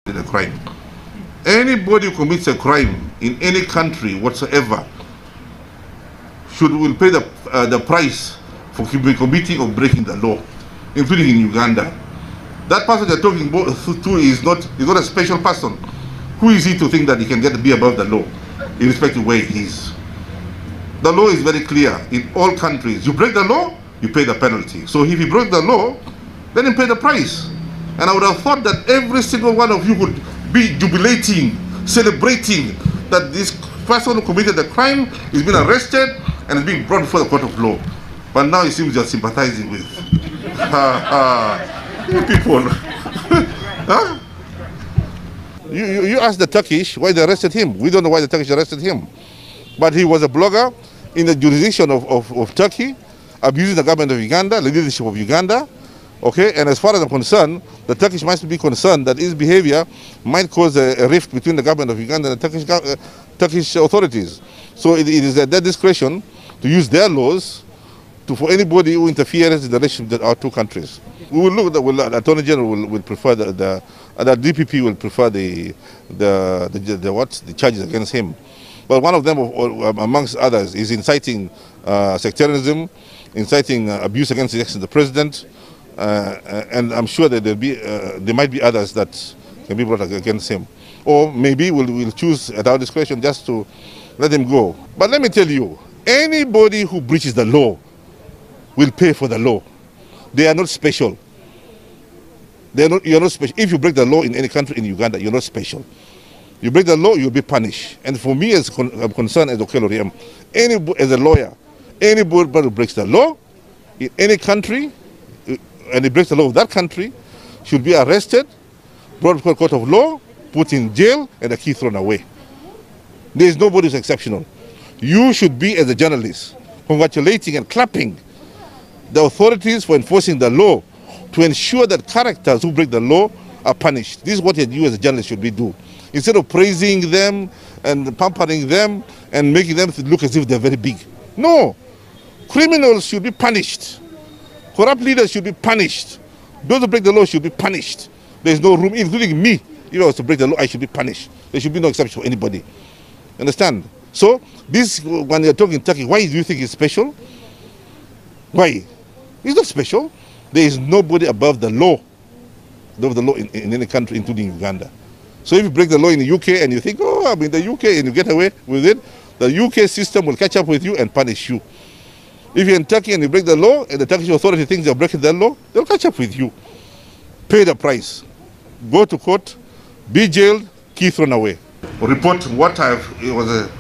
a crime. Anybody who commits a crime in any country whatsoever will pay the price for committing or breaking the law, including in Uganda. That person they're talking to is not a special person. Who is he to think that he can be above the law, irrespective of where he is? The law is very clear in all countries. You break the law, you pay the penalty. So if you break the law, then you pay the price. And I would have thought that every single one of you would be jubilating, celebrating that this person who committed the crime is being arrested and is being brought before the court of law. But now it seems you're sympathizing with you people. Huh? You ask the Turkish why they arrested him. We don't know why the Turkish arrested him. But he was a blogger in the jurisdiction of Turkey, abusing the government of Uganda, the leadership of Uganda. Okay, and as far as I'm concerned, the Turkish must be concerned that his behavior might cause a rift between the government of Uganda and the Turkish authorities. So it is at their discretion to use their laws for anybody who interferes in the relationship with our two countries. We will look at the Attorney General will prefer the DPP will prefer the charges against him. But one of them, amongst others, is inciting sectarianism, inciting abuse against the president, and I'm sure that there might be others that can be brought against him. Or maybe we'll choose at our discretion just to let him go. But let me tell you, anybody who breaches the law will pay for the law. They are not special. You're not special. If you break the law in any country in Uganda, you're not special. You break the law, you'll be punished. And for me, I'm concerned as Okello, as a lawyer, anybody who breaks the law in any country, and he breaks the law of that country, should be arrested, brought before a court of law, put in jail, and the key thrown away. There is nobody who's exceptional. You should be, as a journalist, congratulating and clapping the authorities for enforcing the law to ensure that characters who break the law are punished. This is what you as a journalist should be doing. Instead of praising them and pampering them and making them look as if they're very big. No. Criminals should be punished. Corrupt leaders should be punished. Those who break the law should be punished. There's no room, including me. If I was to break the law, I should be punished. There should be no exception for anybody. Understand? So, this, when you're talking Turkey, why do you think it's special? Why? It's not special. There is nobody above the law. Above the law in any country, including Uganda. So if you break the law in the UK and you think, oh, I'm in the UK, and you get away with it, the UK system will catch up with you and punish you. If you're in Turkey and you break the law, and the Turkish authority thinks you're breaking the law, they'll catch up with you. Pay the price. Go to court, be jailed, key thrown away. Report what it was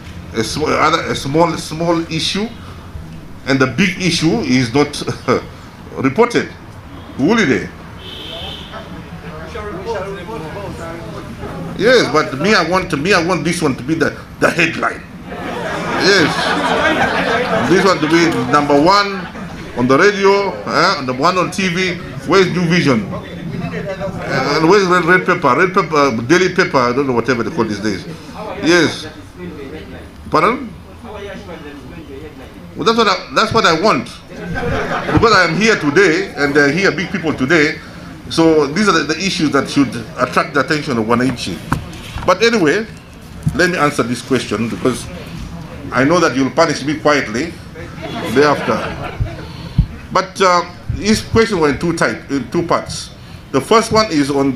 a small issue, and the big issue is not reported. Holiday. Yes, but I want this one to be the headline. Yes, this one to be #1 on the radio, and the one on TV. Where's New Vision? And where's red pepper, daily paper? I don't know, whatever they call these days. Yes. Pardon? Well, that's what I want, because I am here today, and there are here big people today. So these are the issues that should attract the attention of Wananchi. But anyway, let me answer this question, because I know that you'll punish me quietly thereafter. But his question was in two parts. The first one is on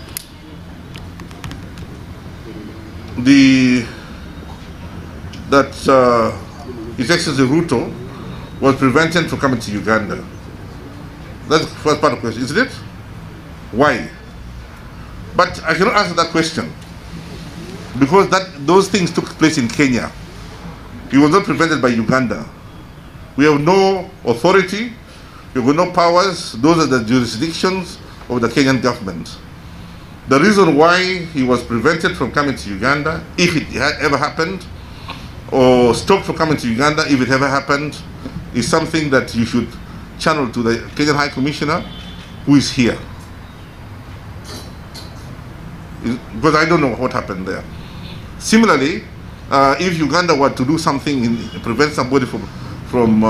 that His Excellency Ruto was prevented from coming to Uganda. That's the first part of the question, isn't it? Why? But I cannot answer that question, because those things took place in Kenya. He was not prevented by Uganda. We have no authority, we have no powers. Those are the jurisdictions of the Kenyan government. The reason why he was prevented from coming to Uganda, if it ever happened, or stopped from coming to Uganda, if it ever happened, is something that you should channel to the Kenyan High Commissioner, who is here. Because I don't know what happened there. Similarly, if Uganda were to do something, prevent somebody from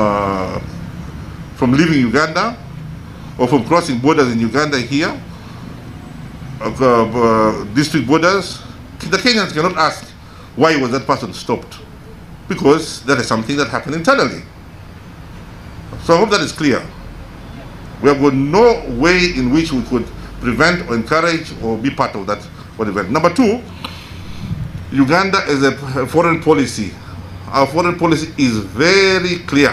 leaving Uganda, or from crossing borders in Uganda here, district borders, the Kenyans cannot ask why was that person stopped, because that is something that happened internally. So I hope that is clear. We have got no way in which we could prevent or encourage or be part of that event. Number two, Uganda is a foreign policy. Our foreign policy is very clear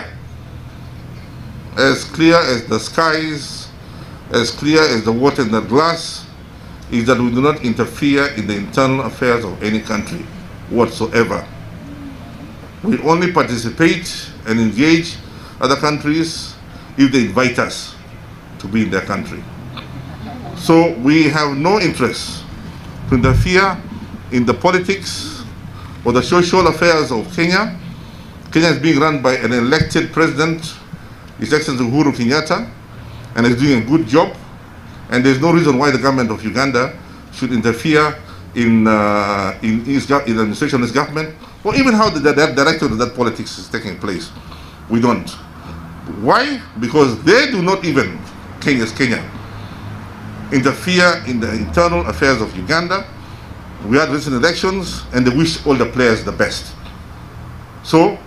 as the skies, as clear as the water in the glass, is that we do not interfere in the internal affairs of any country whatsoever. We only participate and engage other countries if they invite us to be in their country. So we have no interest to interfere in the politics or the social affairs of Kenya. Kenya is being run by an elected president, His Excellency Uhuru Kenyatta, and is doing a good job. And there's no reason why the government of Uganda should interfere in the administration of this government, or even how the direction of that politics is taking place. We don't. Why? Because they do not even, Kenya, interfere in the internal affairs of Uganda. We had recent elections and they wish all the players the best. So,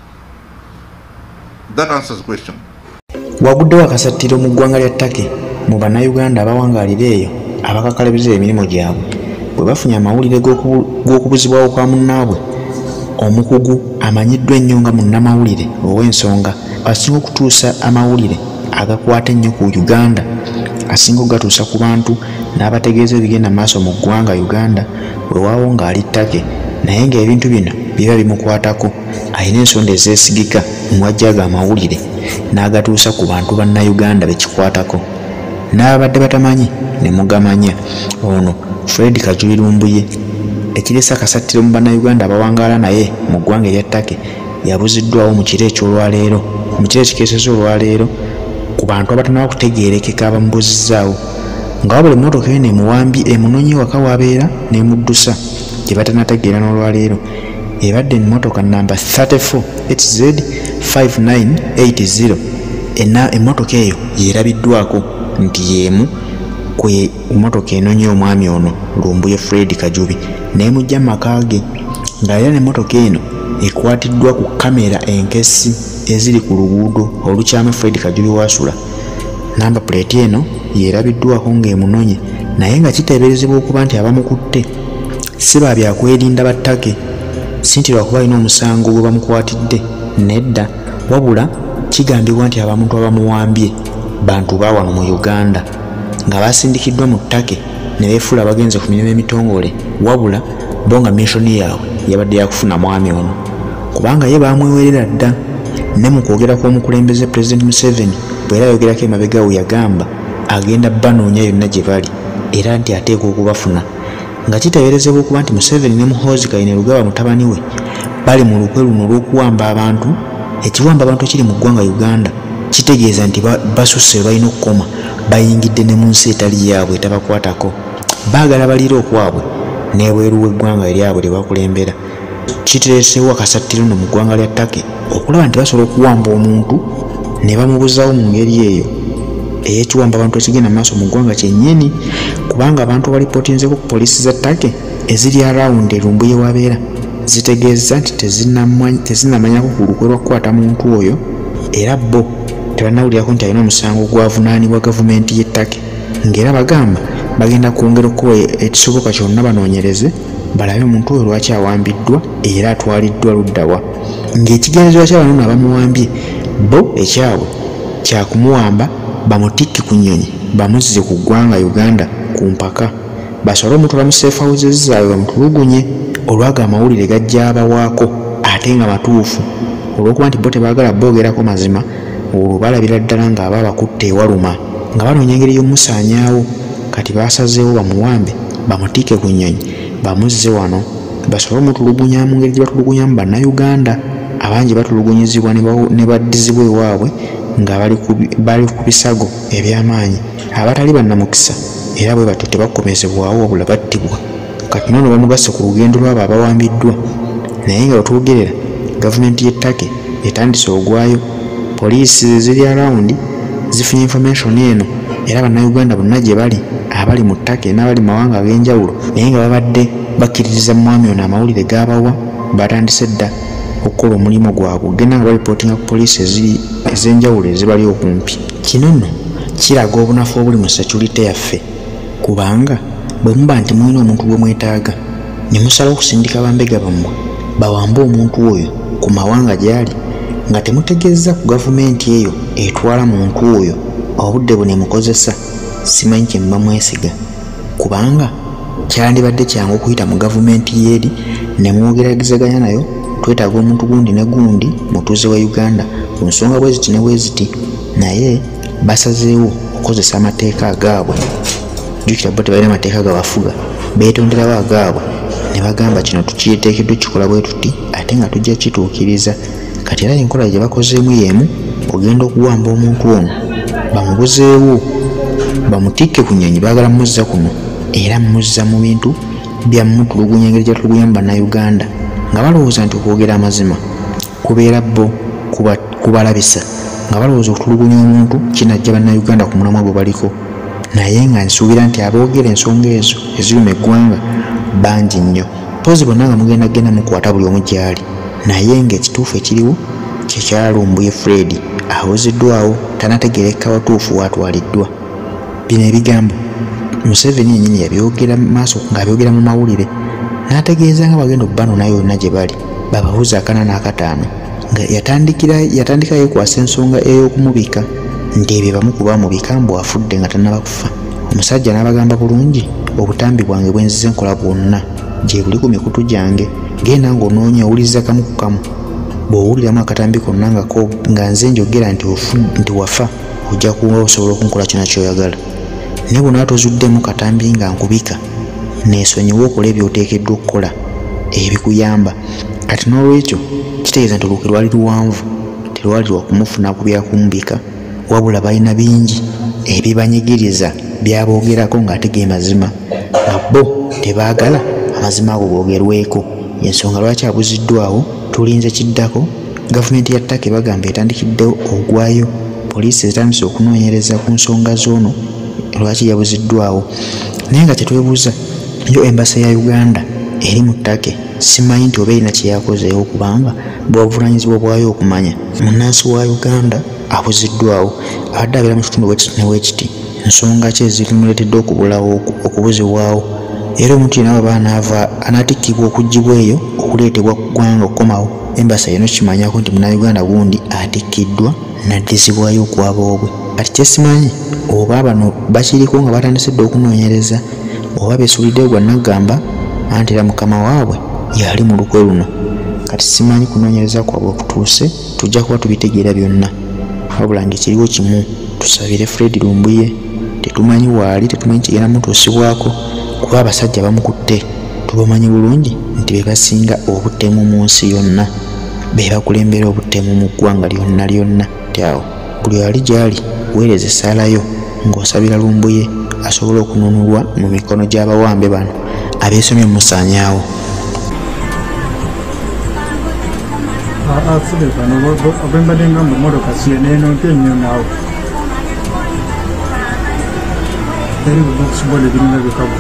that answers the question. Waguddewo akasattiro mu ggwanga lya Turkey mu bannayuganda abawangaalira eyo abakakalabiriza emirimu gyabwe bwe bafunye amawulire g'okubuzibwawo kwa munnaabwe omukugu amanyiddwa ennyo nga munnamawulire ow'ensonga asinga okutuusa amawulire agakwata ennyo ku Uganda, asinga okugatuusa ku bantu n'abategeeza ebigenda maaso mu ggwanga Uganda weewaawo ng'ali Turkey, naye ng'ebintu bino biba bimukwatako alina ensonda ezeesigika mwajjaga amawulire n'agatuusa ku bantu bannayuganda bekikwatako. N'abadde batamanyi ne mugamanya. Ono Fred Kajubi Lumbuye ekiresa akasattiro mu bannayuganda abawangaala naye mu ggwanga erya Turkey yabuziddwawo mu kiro eky'olwaleero, mu kiro ekikeeseza olwaleero ku bantu abatanaba kutegeerekeka abamubuzizaawo nga wabula emmotoka eyo nemuwambi emunonye waka wabeera n'emuddusa gye batanategeera n'olwaleero. Ebadde emmotoka namba 34 HZ 5980. Emmotoka eyo yeerabiddwako nti yeemu kwe emmotoka enonye omwami ono Lumbuye Fred Kajubi n'emujja mu maka ge, ng'era n'emmotoka eno ekwatiddwa ku kamera enkesi eziri ku luguudo olukyamu Fred Kajubi wasula. Namba plate eno yeerabiddwako ng'emunonye, naye nga kiteeberezebwa okuba nti abamukutte si ba byakwerinda ba Turkey, si nti lwakuba alina omusango gwe bamukwatidde, nedda, wabula kigambibwa nti abantu abamuwambye bantu ba wano mu Uganda nga basindikiddwa mu Turkey ne beefuula bagenze ku mirimu emitongole, wabula bo nga missoni yaabwe yabadde yakufuna mwami ono, kubanga ye bamwewerera dda. Ne mu kwogera kw'omukulembeze President Museveni bwe era ayogerako emabega we yagamba agenda banoonya yonna gye bali era nti ateekwa okubafuna, nga kiteeberezebwa okuba nti Museveni ne Muhoozi Kainerugaba mutabani we bali mu lukwe luno olw'okuwamba abantu. Ekiwamba abantu kiri mu ggwanga Uganda kitegeeza nti basusse balina okukoma, bayingidde ne mu nsi etali yaabwe etabakwatako, baagala baliira okwabwe n'ebweru w'eggwanga eryabwe lye bakulembera. Kiteeseewo akasattiro no mu ggwanga lya Turkey okulaba nti basobola okuwamba omuntu ne bamubuzaawo mu ngeri eyo ey'ekiwamba abantu ekigenda maaso mu ggwanga kyennyini, kubanga abantu balipootinzeko ku poliisi za Turkey eziri arawundi Lumbuye wabeera zitegeeza nti tezinamanyako ku lukwe lwakukwata muntu oyo, era bo tebannawulirako nti alina omusango gwavunaanibwa gavumenti y'e Turkey, ng'era bagamba bagenda kwongera okuba ekisoboka kyonna banoonyereze balabe omuntu oyo lwaki awambiddwa era atwaliddwa luddawa. Ng'ekigendererwa ky'abano abamuwambye bo ekyabwe kyakumuwamba bamutikke ku nnyonyi bamuzze ku ggwanga Uganda ku mpaka, basobole omutwala mu safe houses zaabwe bamutulugunye olwaga amawulire gajja abawaako ate nga matuufu, olw'okuba nti bo tebaagala boogerako mazima. Olwo balabira ddala ng'aba bakutte ewaluma nga banoonya engeri y'omusaanyaawo. Kati baasazeewo bamuwambe bamutikke ku nnyonyi bamuzze wano basobole omutulugunya mu ngeri gye batulugunyamu bannayuganda abangi batulugunyizibwa ne baddizibwa ewaabwe nga bali ku bisago eby'amaanyi, abatali bannamukisa era bwe batyo tebakomezebwawo wabula battibwa. Kati nono bamugasse ku lugendo lw'abo abawambiddwa, naye nga bwetwogerera gavumenti y'e Turkey etandise ogwayo. Poliisi ziri arawundi zifunye information eno era bannayuganda bonna gye bali abali mu ttaka n'abali mawanga ag'enjawulo naye nga babadde bakkiririza mwami ono amawulire g'abawa batandise dda okukola omulimu gwabwe ogenda nga balipootinga ku poliisi ez'enjawulo ezibali okumpi. Kino nno kiraga obunafu obuli mu security yaffe kubanga bwe muba nti mulina omuntu gwe mwetaaga ne musala okusindika bambega bammwe bawambe omuntu oyo ku mawanga gy'ali nga temutegeeza ku gavumenti eyo etwala muntu oyo obudde bwe ne mukozesa simanyi kye muba mwesiga kubanga kyandibadde kyangu okuyita mu gavumenti y'eri ne mwogeragizaganya nayo twetaaga omuntu gundi ne gundi mutuuze wa Uganda ku nsonga bwe ziti ne bwe ziti naye basazeewo okukozesa amateeka agaabwe. Jjukira bo tebalina amateeka gabafuga beetonderawo agaabwe ne bagamba kino tukiteekeddwa kikola bwe tuti ate nga tujja kituukiriza. Kati era enkola gye bakozeemu y'emu ogenda okuwamba omuntu ono bamubuzeewo bamutikke ku nnyonyi baagala muzza kuno era muzza mu bintu byammutulugunya engeri gyatulugunya mu bannayuganda nga balowooza nti okwogera amazima kubeera bo kubalabisa nga balowooza okutulugunya omuntu kinajja bannayuganda ku mulamwa gwe baliko naye nga nsuubira nti aboogera ensonga ezo eziruma eggwanga bangi nnyo pozi bonna nga mugenda mukwata buli omu gy'ali naye ng'ekituufu ekiriwo kyekyalumbuye Fred awozeddwawo tanategeereka watuufu watwaliddwa. Bino ebigambo Museveni yennyini yabyogera maaso ng'abyogera mu mawulire n'ategeeza nga bagenda obbanoona yonna gye bali bababuuza 4 n'akaano nga yatandika yeekwasa ensonga ey'okumubika nti ebyo bamu ku baamubika mbu afudde nga tannaba kufa. Omusajja n'abagamba bulungi obutambi bwange bwe nzize nkola bwonna gye buli ku mikutu gyange genda ng'onoonya owuliriza kamu ku kamu bw'owuliramu akatambi konna nga nze njogera nti wafa ojja kuba osobola okunkola kyonna ky'oyagala ne bw'onaaba tozuddemu katambi nga nkubika neesonyiwa okola ebyoteekeddwa okukola ebikuyamba. Kati n'olwekyo kitegeeza nti olukwe lwali luwanvu terwali lwa kumufuna kubya kumbika wabula balina bingi ebibanyigiriza byaboogerako ng'ate ge mazima nga bo tebaagala amazima ago googerweko. Ensonga lwaki abuziddwawo tulinze kiddako. Gavumenti ya ttaka bagamba etandikiddewo ogwayo poliisi ezitandise okunoonyereza ku nsonga z'ono lwaki yabuziddwawo naye nga kyetwebuuza yo embasa ya Uganda eri mu ttake simanyi nti oba erina kye yakozeewo kubanga bwabuvunanyizibwa bwayo okumanya munnansi wa Uganda abuziddwawo abadde abeera mu kitundu weekiti nsonga ki ezirimuleetedde okubulawo okubuzibwawo era omuntu yenna baba anaatikkibwa okuggibwa eyo okuleetebwa ku ggwanga okukomawo embasa yeno kimanyako nti munnayuganda gundi atikkiddwa naddizibwayo okwabobwe. Kati kyesimanyi oba bano bakiriko nga batandise dda okunoonyereza oba beesuuliddeyo gwa naggamba anti era mukama waabwe yali mu lukwe luno. Kati simanyi kunoonyereza kwabwe okutuuse tujja kuba tubitegeera byonna wabula ng'ekiriwo kimu tusabire Fred Lumbuye tetumanyi waali tetumanyi kigenda mutuusibwako kuba abasajja bamukutte tubamanyi bulungi nti be basinga obuttemu mu nsi yonna be bakulembera obuttemu mu ggwanga lyonna tyawo buli ali gy'ali weereza essaalayo ng'osabira Lumbuye asobola okununulwa mu mikono gy'abawambe bano abeesomye musaanyaawo. Afude bano abembadde nga mu mmotoka siyeneeno nnyo naawe eri bubokusibola ebiringa byokabo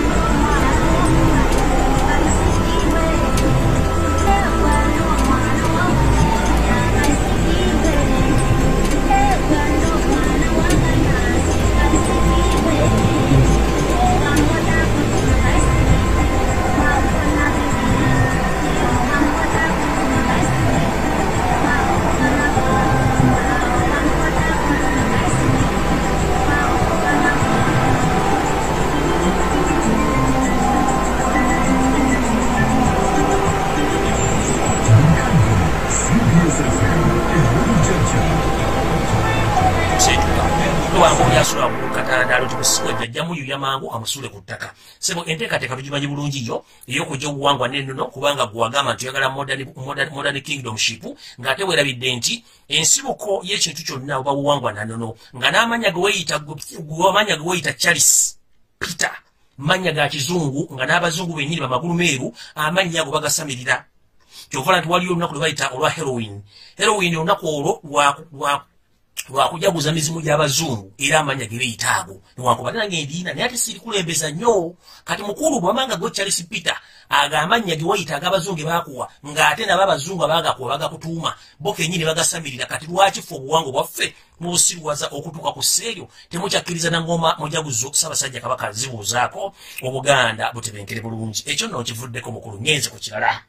amusule ku ttaka sebo enteekateeka tugimanyi bulungi yo ey'okujja obuwangwa n'ennono kubanga gwagamba nti oyagala modern kingdomship ng'ate weerabidde nti ensibuko y'ekintu kyonna oba buwangwa na nnono nga n'amanya ge weeyita Charles Peter manya ga kizungu nga n'abazungu bennyini bamagulu meeru amannya ago bagasamirira kyovala nti waliyo olunaku lwe bayita olwa heroin olunaku olwo lwakujaguza mizimu gy'abazungu era amanya ge beyitaago newankubadde nange ndiina naye ate siri kulembeza nnyo kati mukulu bwamanga gwe Charles Peter agamanya ge wayitaaga abazungu bakuwa ng'ate nabo abazungu abagakuwa bagakutuuma bo kennyini bagasamirira kati lwaki ffe obuwango bwaffe mubusirwaza okutuuka ku sseeryo temukyakkiriza na ngoma mujaguzo Ssaabasajja Kabaka zibuuzaako Obuganda butebenkere bulungi ekyo nno kivuddeko mukulu ngenze ku kirala.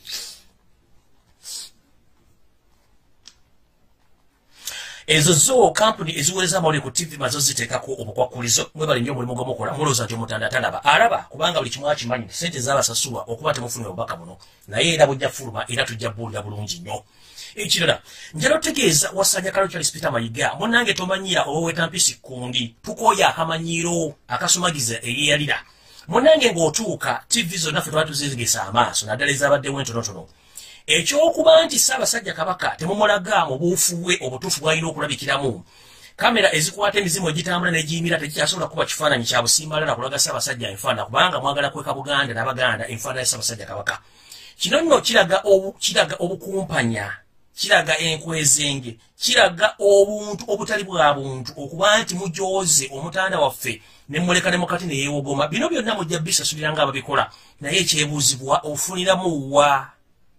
Ezo zo kampuni eziweereza amawulire ku TV mazo ziteekako obukwakulizo mwe bali nnyo omulimu gw'omukola mulowooza nti omutanda talaba alaba kubanga buli kimu akimanyi ssente z'abasasulwa okuba temufunira obubaka buno naye era bujja fuluma era tujja buwulira bulungi nnyo. Ekirala njala otegeeza wasanya Kalo Charles Peter Mayiga munnange tomanyira oba wetampisi kundi tukooya akamanyiiro akasumagiza eyeeyalira munnange ng'otuuka TV zonna ffe twali tuzizigisa amaaso naddala ezabaddewo entonotono ekyokuba nti Ssaabasajja Kabaka temumulaga mu buufu bwe obutuufu bw'alina okulabikiramu kamera ezikwata emizimu egitambula n'egiyimira tekyasobola kuba kifaananyi kya busimbalala kulaga Ssaabasajja enfaana kubanga mwagala kweka Buganda n'Abaganda enfaana ya Ssaabasajja Kabaka. Kino nno kiraga obukumpanya kiraga enkwezenge kiraga obuntu obutali bwa buntu okuba nti mujooze omutanda waffe ne muleka ne mukati ne yeewogoma bino byonna mujja bisasulira ng'ababikola naye ekyebuuzibwa ofuniramu wa.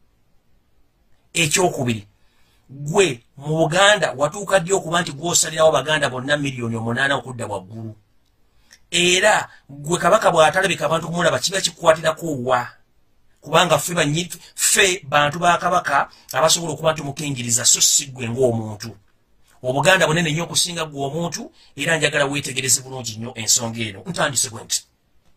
Ekyokubiri gwe mu Buganda watuuka ddi okuba nti gw'osalirawo Baganda bonna 8,000,000 okudda waggulu era gwe Kabaka bw'atalabika abantu kumulaba kiba kikukwatirako wa kubanga ffe bantu ba Kabaka abasobola okuba nti mukingiriza so si ggwe ng'omuntu. Obuganda bunene nnyo okusinga ggwe omuntu era njagala weetegereze bulungi nnyo ensonga eno ntandise bwe nti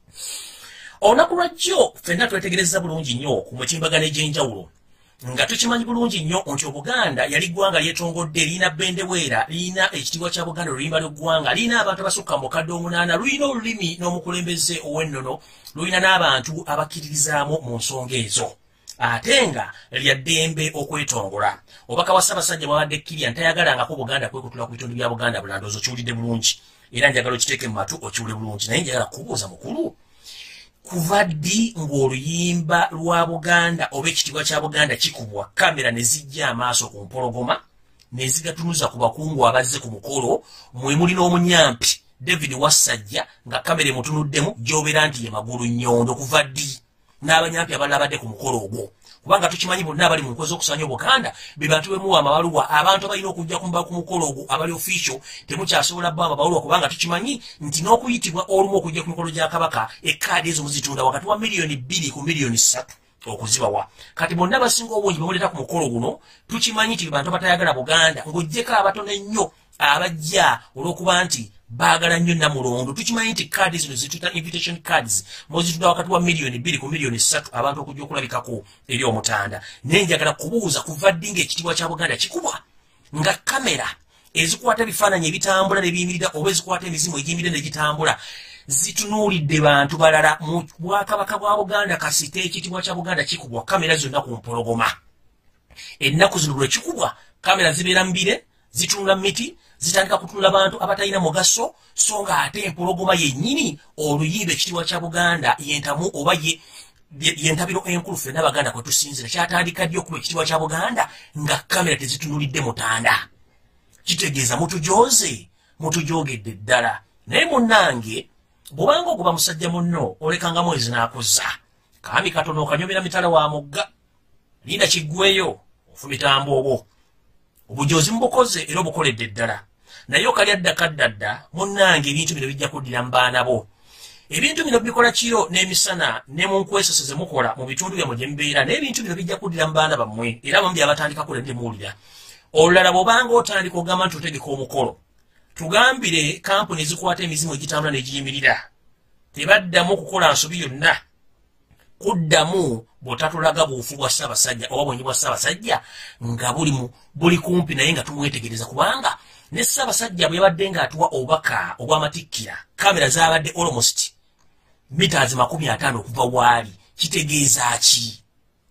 olunaku lwajjo ffenna twetegereza bulungi nnyo ku mutimbagano egy'enjawulo nga tukimanyi bulungi nnyo nti Obuganda yali ggwanga lyetongodde liina bendeweera liina ekitiibwa kya Buganda oluyimba lw'eggwanga liina abantu abasukka mu mukadde 8 lulina olulimi n'omukulembeze ow'ennono lulina n'abantu abakkiririzaamu mu nsonga ezo ate nga lya ddembe okwetongola. Obaka wa Ssaabasajja bwabadde Kirian tayagalangako Buganda kwekutula ku bitundu bya Buganda bulandoozi okiwulidde bulungi era njagala okiteeke mu matu okiwule bulungi naye njagala kubuuza mukulu kuva ddi ng'oluyimba lwa Buganda oba ekitiibwa kya Buganda kikubwa kamera ne zijja amaaso ku mpologoma ne zigatunuza ku bakungu abazze ku mukolo mwe muli n'omunyampi David Wassajja nga kamera emutunuddemu gy'obeera nti ye magulu nnyondo kuva ddi n'abanyampi abalala badde ku mukolo ogwo kubanga tukimanyi bonna abali mu nkozi okusanya Obuganda be bantu bemuwa amabaluwa abantu abalina okujja kumba ku mukolo ogwo abali official temukyasobola bba amabaluwa kubanga tukimanyi nti n'okuyitibwa olumu okujja ku mikolo gya Kabaka ekkaadi ezo muzitunda wakati wa 2,000,000 ku 3,000,000 okuzibawa kati bonna abasinga obungi bemuleeta ku mukolo guno tukimanyi nti bantu abatayagala Buganda ng'oggyeko abatono ennyo abajja olw'okuba nti baagala nnyo Namulondo tukimanyi nti kaadi zino zituta invitation cards muzitunda wakati wa 2,000,000 ku 3,000,000 abantu okujja okulabikako eri omutanda naye njagala kubuuza kuva ddi ng'ekitiibwa kya Buganda kikubwa nga kamera ezikwata ebifaananyi ebitambula n'ebiyimirira oba ezikwata emizimu egiyimirira n'egitambula zitunuulidde bantu balala mu Bwakabaka bwa Buganda kasite ekitiibwa kya Buganda kikubwa kamera zonna ku mpologoma ennaku zino lwe kikubwa kamera zibeera mbire zitunula miti zitandika kutunula abantu abatalina mugaso so nga ate empologoma yennyini oluyimba ekitiibwa kya Buganda yentamu oba yentabiro enkulu ffenna Abaganda kwe tusinzira kyatandika ddi okuba ekitiibwa kya Buganda nga kamera tezitunulidde mutanda kitegeeza mutujogedde ddala naye munnange bw'obanga oguba musajja munno olekanga mwezi n'akuzza kambi katono okanyomera mitala wa mugga linda kiggweyo ofumitambo obwo obujozi mubukoze era obukoledde ddala naye okali addakadda munnange ebintu bino bijja kuddira mu baana bo ebintu bino bikola kiro n'emisana ne mu nkwesoso ze mukola mu bitundu byammwe gye mubeera naye ebintu bino bijja kuddira mu baana bammwe era abamu byabatandika kule temuwulira olulala bw'obanga otandika ogamba nti otegeka omukolo tugambire kampuni ezikwata emizimu egitambula n'egiyimirira tebaddamu kukola nsobi yonna kuddamu bw'otatulaga buufu bwa Ssaabasajja oba bwenyi bwa Ssaabasajja nga buli kumpi naye nga tumwetegereza kubanga ne Ssaabasajja bwe yabadde ng'atuwa obubaka obw'amatikkira kamera zaabadde almost meters 50 okuva waali kitegeeza ki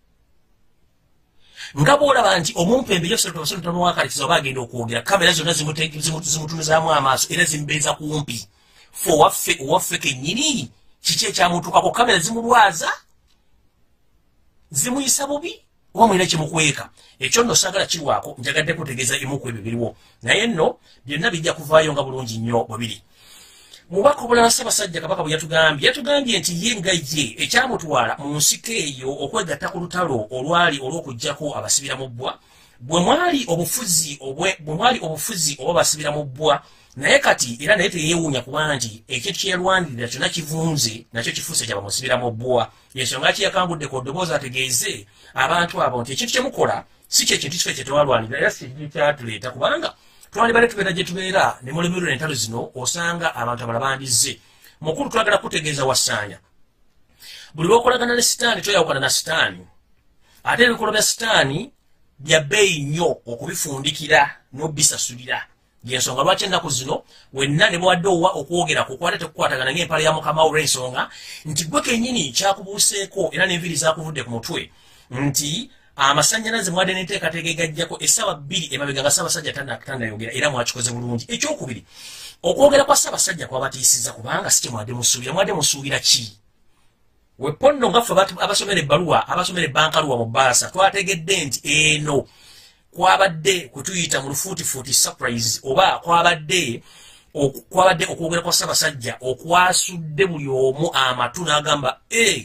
nga bw'olaba nti omumpembe yoserotono wakalikiza oba agenda okwogera kamera zonna zimutunuzaamu amaaso era zimubeeza kumpi fe owaffe kennyini kiki ekyamutuukako kamera zimulwaza zimuyisa bubi kuba mulina kimukweka ekyo nno saagala kiwaako njagadde kutegeeza emuku ebyo biriwo naye nno byonna bijja kuvaayo nga bulungi nnyo bwe biri mubaka obulala Ssaabasajja Kabaka bwe yatugambye nti ye nga ye ekyamutwala mu nsiko eyo okwegatta ku lutalo olwali olw'okuggyako abasibira mu bbwa bwe mwali obufuzi oba basibira mu bbwa naye kati era naye teyeewuunya kuba nti ekintu kye yalwanirira kyonna kivunze nakyo kifuuse kya bamusibira mu bbwa yensonga ki yakangudde ku ddoboozi ategeeze abantu abo nti ekintu kye mukola si kyekintu kife kye twalwanirira era si kintu kyatuleeta kubanga twalibale tubeera gye tubeera ne mulemererwa entalo zino osanga abantu abalala bandizze mukulu twagala kutegeeza Wasanya buli lw'okolagana ne sitaani toyawukana na sitaani ate ebikolo bya sitaani bya bbeeyi nnyo okubifundikira n'obisasulira yensonga lwaki ennaku zino wenna ne bwadde owa okwogera kukwate tekukwatagana ng'empala ya mukama wo olw'ensonga nti gwe kennyini kyakubuuseeko era n'enviiri zaakuvudde ku mutwe nti amasannyalaze mwadde n'enteekateeka egajjako essaawa 2 emabega nga Ssaabasajja tannayogera era mwakikoze bulungi ekyokubiri okwogera kwa Ssaabasajja kwabatiisizza kubanga si kye mwadde musuubira ki weponno nga ffe abasomera ebbaluwa abasomera ebbankaluwa mu baasa twategedde nti eno kwabadde kutuyita mu lufuutifuuti surprise oba kwabadde okwogera kwa Ssaabasajja okwasudde buli omu amatu n'agamba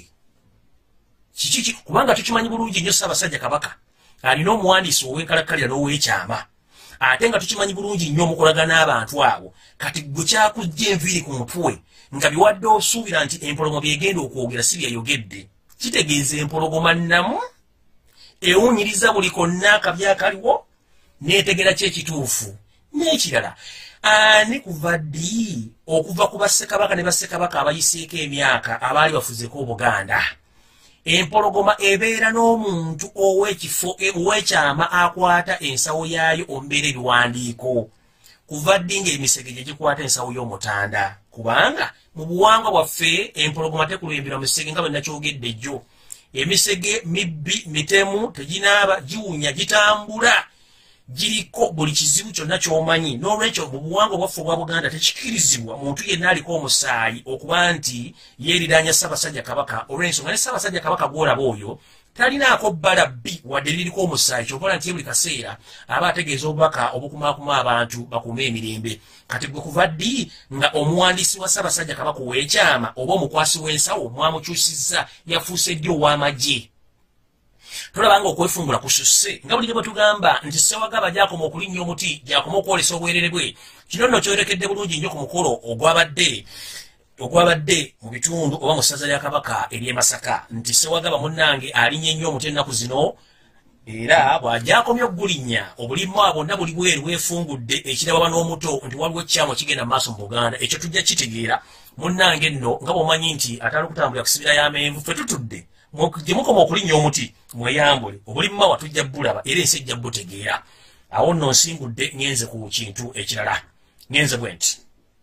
kiki kubanga tukimanyi bulungi nnyo Ssaabasajja Kabaka alina omuwandiisi ow'enkalakkalira n'ow'ekyama ate nga tukimanyi bulungi nnyo omukolagana n'abantu abo kati gwe kyakujja enviiri ku mutwe nga biwadde osuubira nti empologoma byegenda okwogera si byayogedde kitegeeza empologoma nnamu ewunyiriza buli konna akabi akaliwo n'etegera kyekituufu n'ekirala ani kuva ddi okuva ku bassekabaka ne bassekabaka abayiseeko emyaka abaali bafuzeko Obuganda empologoma ebeera n'omuntu ow'ekyama akwata ensawo yaayo omubeera ebiwandiiko kuva ddi ng'emisege gye gikwata ensawo y'omutanda kubanga mu buwangwa bwaffe empologoma tekulembera misege nga bwe nakyogedde jjo emisege mibbi mitemu teginaaba giwunya gitambula giriko buli kizibu kyonna ky'omanyi n'olwekyo mu buwangwa bwaffe obwa Buganda tekikirizibwa muntu yenna aliko omusaayi okuba nti yeeriranya Ssaabasajja Kabaka olw'ensonga ne Ssaabasajja Kabaka gw'olaba oyo talinaako bbala bbi wadde liriko omusaayi kyokola nti buli kaseera aba ategeeza obubaka obukumaakuma abantu bakume emirembe kati gwe kuva ddi nga omuwandiisi wa Ssaabasajja Kabaka ow'ekyama oba omukwasi w'ensawo mwamukyusizza yafuuse ddi ow'amagye tolabanga okwefungula kususse nga bulijjo bwe tugamba nti Ssewagaba gyakoma okulinnya omuti gyakoma okwolesa obwerere bwe kino nno kyolekedde bulungi nnyo ku mukolo ogwabadde mu bitundu oba mu ssaza lya Kabaka ery'e Masaka nti Ssewagaba munnange alinnye nnyo omuti ennaku zino era bw'ajakomye okugulinnya obulimwa bwonna buli bweru bwefungudde ekirababa n'omuto nti waliwo ekyamu kigenda mu maaso mu Buganda ekyo tujja kitegeera munnange nno nga bw'omanyi nti atali okutambulira ku sibira y'amenvu ffe tutudde gye mukoma okulinnya omuti mweyambule obulimma watujja bulaba era ensi ejja butegeera awo nno nsingudde ngenze ku kintu ekirala ngenze bwe nti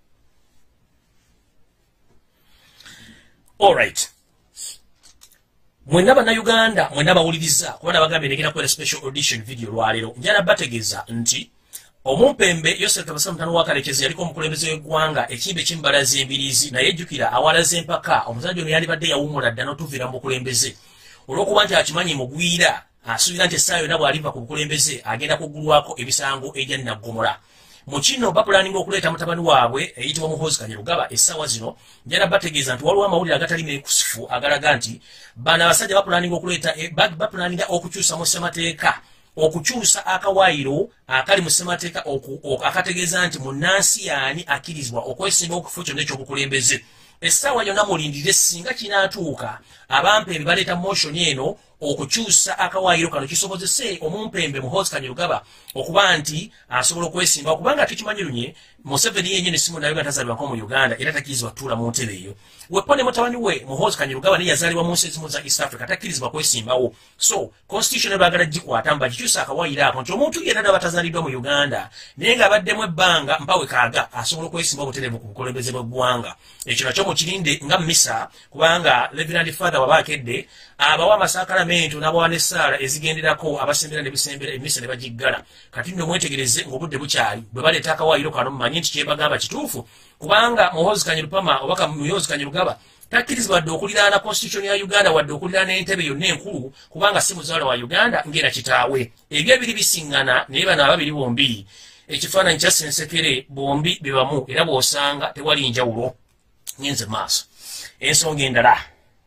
alright mwenna bannayuganda mwenna bawuliriza kuba nabagambye negenda kubeera special audition video lwaleero njala bategeeza nti omumpembe Yosef Kabasa mutano wa Kalekezi yaliko omukulembeze w'eggwanga ekimbe kimbalaza embirizi naye ejjukira awalaze empaka omusajja ono yalibadde yawummula dda n'otuviira mu bukulembeze olw'okuba nti akimanyi mugwira asuubira nti essaawa yonna bw'aliva ku bukulembeze agenda kuggulwako emisango egya Naggomola mu kino bapulaninga okuleeta mutabani waabwe eyitibwa Muhoozi Kanyarugaba essaawa zino njala bategeeza nti waliwo amawulire agatali meekusifu agalaga nti bano abasajja bapulaninga okukyusa mu ssemateeka okukyusa akawaayiro akali mu ssemateeka akategeeza nti munnansi yaani akkirizibwa okwesimba okufu kyonna ekyobukulembeze essaawa yonna mulindirire singa kinaatuuka abampembe baleeta motion eno okukyusa akawaayiro kano kisobozese omumpembe Muhoozi Kanyarugaba okuba nti asobola okwesimba kubanga tukimanyi lunye Museveni yennyini si munnayuganda tazaalibwako mu Uganda era takkirizibwa tuula mu ntebe eyo wepo ne mutabani we Muhoozi Kanyarugaba naye yazaalibwa mu nsi ezimu za East Africa takkirizibwa kwesimbawo so constitution baagala gikwata mbagikyusa akawaayiro ako nti omuntu yenna n'aba tazaaliddwa mu Uganda naye ng'abaddemu ebbanga mpawe kaaga asobola okwesimba obutereevu ku bukulembeze bw'eggwanga ekyo nakyo mukirinde nga mmisa kubanga Reverend Father waba akedde abawa amasakalamento n'abawa n'essaala ezigenderako abasembera ne bisembera emisa ne bagiggala kati nno mwetegereze ng'obudde bukyali bwe baleeta akawaayiro kano mumanyi nti kyebagamba kituufu kubanga Muhoozi Kanyarugaba takkirizibwa wadde okuliraana constitution ya Uganda wadde okuliraana entebe yonna enkulu kubanga si muzaala wa Uganda ngera kitaawe. Ebyo ebiri bisiŋŋana naye bano ababiri bombi ekifaananyi kya Ssensekere bombi bebamu era bw'osanga tewali njawulo. Ngenze maaso. Ensonga endala.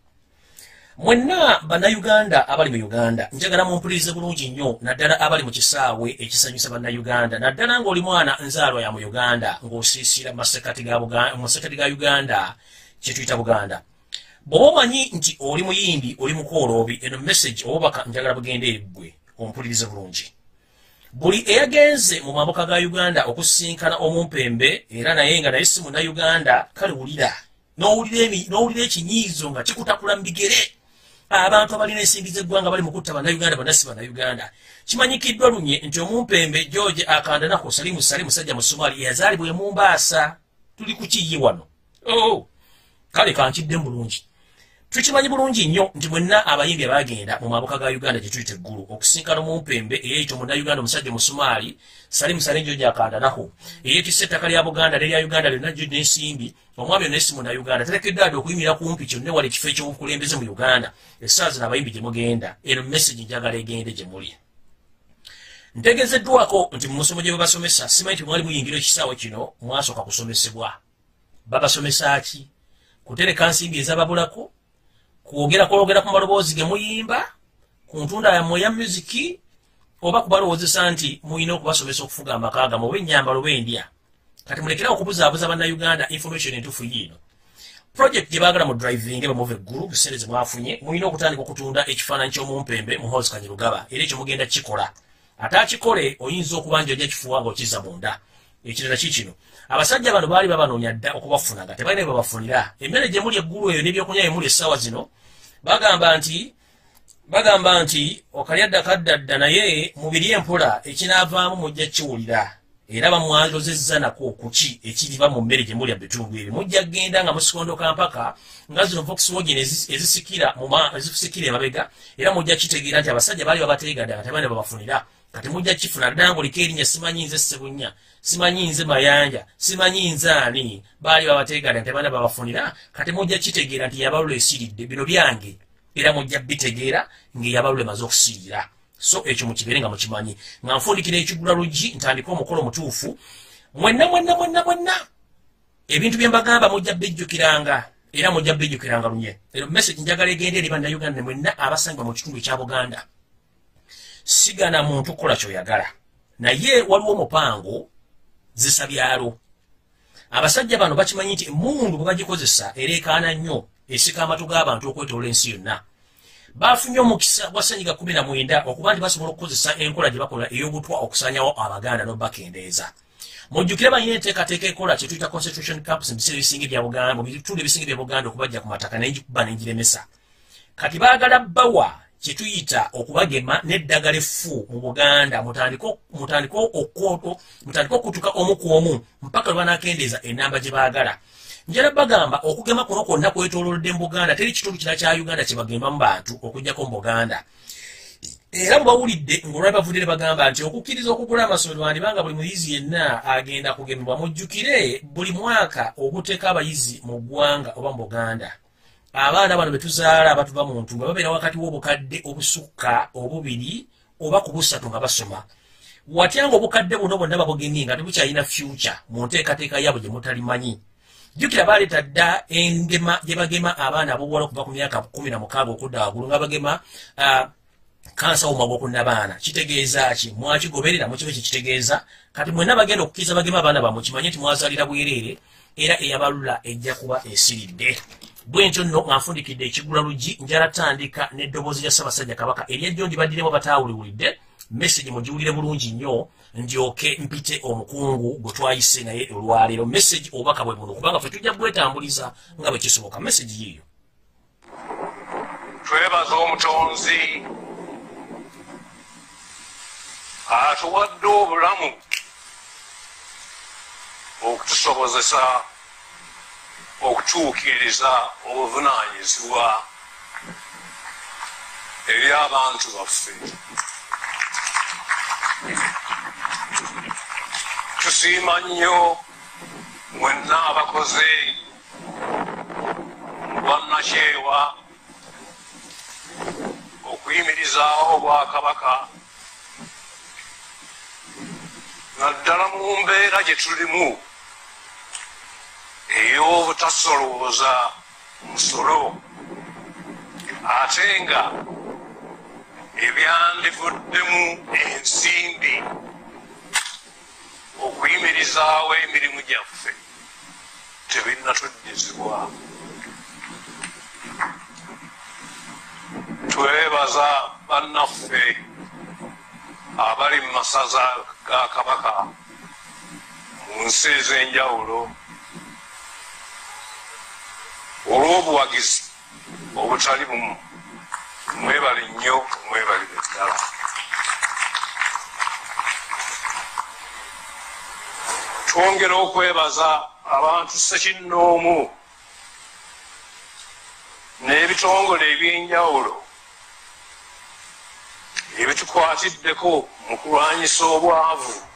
Mwenna bannayuganda abali mu Uganda njagala mumpulirize bulungi nnyo naddala abali mu kisaawe ekisanyusa bannayuganda naddala ng'oli mwana nzaalwa ya mu Uganda ng'osiisira mu masekati ga Uganda kye tuyita Buganda. Bw'oba omanyi nti oli muyimbi oli mukooloobi eno message obubaka njagala bugende eri ggwe ompulirize bulungi. Buli eyagenze mu mambuka ga Uganda okusisinkana omumpembe era naye nga naye si munnayuganda kale wulira n'owulira ekinyiizo nga kikutakula mu bigere. Abantu abalina ensimbi z'eggwanga bali mu kutta bannayuganda bannasi bannayuganda. Kimanyikiddwa lunye nti omumpembe George Akandanako Salimu musajja mu Somalia yazaalibwa e Mombasa. Tuli ku kiyi wano. Kale kankidde bulungi. Tukimanyi bulungi nnyo nti mwenna abayimbi abagenda mu mambuka ga Uganda gye tuyita eggulu okusinkana omumpembe eyeeyita munnayuganda omusajja mu Somalia Salimu George Akandanako eyeetisse ettaka lya Buganda n'erya Uganda lyonna jjo n'ensimbi omwami ono esi munnayuganda terekeddwa ddala okuyimirira kumpi kyonna wali ekifo eky'obukulembeze mu Uganda essaawa zino abayimbi gye mugenda eno message njagala egende gye muli. Ntegeezeddwako nti mu musomo gye babasomesa simanyi nti mwali muyingira ekisaawe kino mwasooka kusomesebwa. Babasomesa ki? Kutereka nsimbi ezababulako, kwogera ku maloboozi ge muyimba, ku ntunda yammwe ya musiki, oba kubalowoozesa nti muyina okubasomesa okufuga amaka gammwe oba ennyambala oba endya. Kati mulekera okubuzaabuza bannayuganda information entuufu yiino. Project gye baagala mu driving bamuva eggulu ku ssente ze mwafunye muyina okutandika okutunda ekifaananyi ky'omumpembe mu House Kanyarugaba era ekyo mugenda kikola. Ate akikole oyinza okuba nti ojja kifuuwa ng'okizza munda. Ekirala kikino. Abasajja bano baali babanoonya dda okubafuna nga tebalina bye babafunira. Emmere gye muli eggulu eyo n'ebyokunywa bye muli essaawa zino bagamba nti okalya ddakaddadda naye mubiri empola ekinaavaamu mujja kiwulira. Era bamwalozezza nako kuki ekiriva mu mmere gye mulya bitundu ebyo. Mujja genda nga musikondoka mpaka nga zino Volkswagen ezisikira emabega era mujja kitegeera nti abasajja baali babateegadde nga tebalina babafunira. Kati mujja kifuna ddala ng'oliko erinnya simanyi nze Ssebunnya, simanyi nze Mayanja, simanyi nze ani, baali babateegadde nga tebalina babafunira. Kati mujja kitegeera nti yabalula esiridde bino byange era mujja bitegeera ng'eyabalula emaze okusirira. So ekyo mukibeere nga mukimanyi nga nfundikira ekigula luggi ntandika omukolo mutuufu. Mwenna ebintu bye mbagamba mujja bijjukiranga era mujja bijjukiranga lunye. Ero message njagala egende eri bannayuganda mwenna abasangibwa mu kitundu ekya Buganda. Sigana muntu kola kyoyagala naye waliwo omupango zisa byalo. Abasajja bano bakimanyi nti emundu bwe bagikozesa ereekaana nnyo esika amatu g'abantu okwetoola ensi yonna. Bafunye omukisa gwa ssennyiga 19 okuba nti basobola okukozesa enkola gye bakola ey'obutwa okusanyawo Abaganda n'obakendeeza. Mujjukire balina enteekateeka ekola kye tuyita concentration camps mu biseera ebisinga ebya Buganda, mu bitundu ebisinga ebya Buganda okubajja ku mataka naye gikuba n'engiremesa. Kati baagala bbawa kye tuyita okubagema n'eddagala effu mu Buganda mutandike okutuka omu ku omu mpaka lwe banaakendeeza ennamba gye baagala. Njala bagamba okugema kuno kwonna kwetoolodde mu Buganda teri kitundu kira kya Uganda kye bagema mu bantu okujjako mu Buganda. Era mubawulidde ng'olwali bavudire bagamba nti okukkiriza okugula amasomero andibanga buli muyizi yenna agenda kugemebwa. Mujjukire buli mwaka okuteeka abayizi mu ggwanga oba mu Buganda. Abaana bano betuzaala abatuva mu ntumba babeera wakati w'obukadde obusukka obubiri oba ku busatu nga basoma. Watya nga obukadde buno bonna babugemye nga tebukyalina future mu nteekateeka yaabwe gye mutalimanyi. Jjukira baaleeta dda engema gye bagema abaana ab'obuwala okuva ku myaka 16 okudda waggulu nga bagema kansa w'omwaga okunnabaana. Kitegeeza ki? Mwakigoberera mu kibe kitegeeza. Kati mwenna bagenda okukkiriza bagema abaana bammwe kimanye nti mwazaalira bwereere era eyabalula ejja kuba esiridde. Bwentyo nno nga nfundikidde ekigula luggi njala tandika n'eddoboozi lya Ssaabasajja Kabaka eryajjo ndibaddiremu abataawuliwulidde message mugiwulire bulungi nnyo ndyoke mpite omukungu gwe twayise naye olwaleero. Message obubaka bwe buno kubanga ffe tujja bwetambuliza nga bwe kisoboka. Message yiyo. Twebaza omutonzi atuwadde obulamu okutusobozesa okutuukiriza obuvunaanyizibwa eri abantu baffe. Tusiima nnyo mwenna abakoze olwannakyewa okuyimirizaawo obwakabaka naddala mu mbeera gye tulimu ey'obutasolooza musolo ate nga ebyandivuddemu ensimbi okuyimirizaawo emirimu gyaffe tebinnatuddizibwa. Twebaza bannaffe abali mu masaza ga kabaka mu nsi ez'enjawulo olw'obuwagizi obutali bumu. Mwebale nnyo, mwebalire ddala. Twongera okwebaza abantu ssekinnoomu n'ebitongole eby'enjawulo ebitukwatiddeko mu kulwanyisa obwavu